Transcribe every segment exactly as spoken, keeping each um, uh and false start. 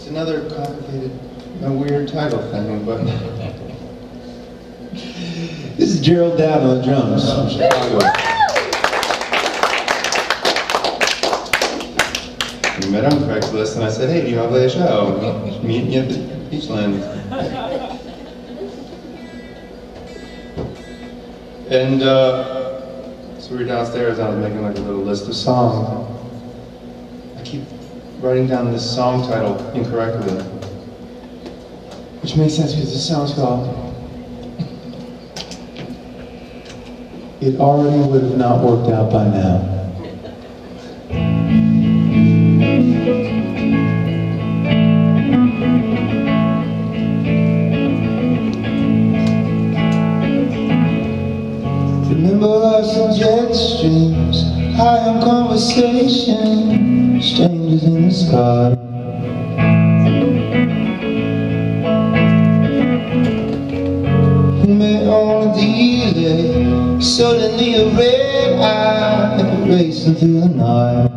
another complicated, a weird title thing, but this is Gerald Dowd on the drums from Chicago. We met on Craigslist, and I said, "Hey, do you want to play a show? Meet me at the Beachland." And uh, so we were downstairs, and I was making like a little list of songs. I keep writing down this song title incorrectly, which makes sense because this song's called "It Already Would Have Not Worked Out by Now." Remember us in jet streams, high on conversation, strangers in the sky. We met on a delay, suddenly a red eye racing through the night.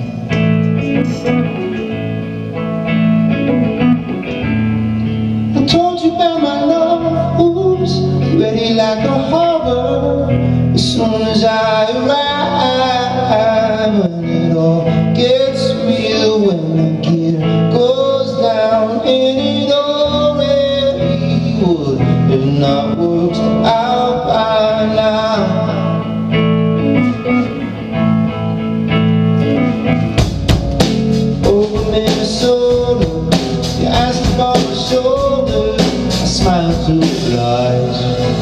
I told you about my love moves, ready like a harbor. As soon as I arrive, when it all gets real, when the gear goes down, and it already would have not worked out by now. Over Minnesota, you asked about my shoulder, I smiled through the eyes.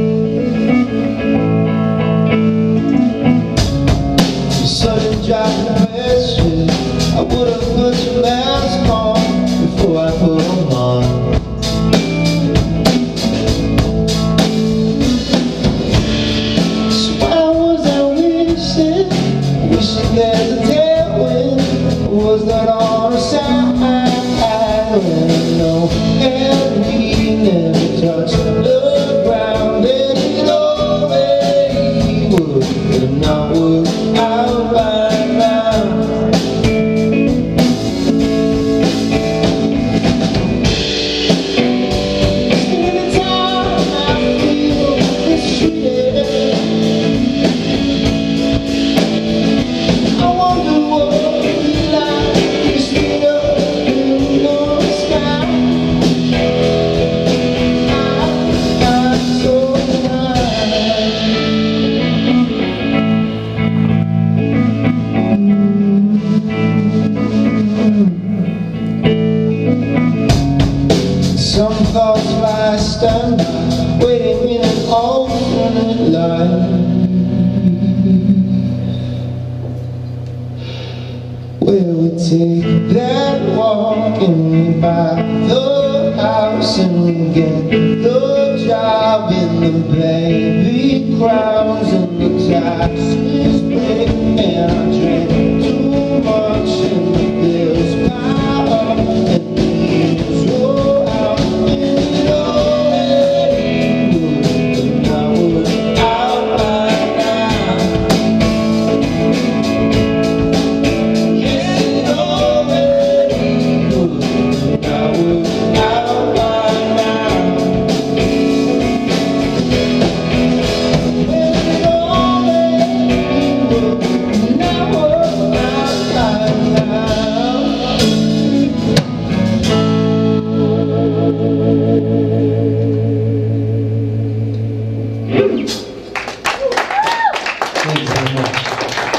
I would have put your mask on before I put them on. So why was I wishing, wishing there's a tailwind? Was that on a side? When no enemy never touched the ground, and it already would have not worked out by now. Some thoughts lie standby, waiting in an alternate life, where we take that walk and we buy the house and we get the job and the baby crowns and the tax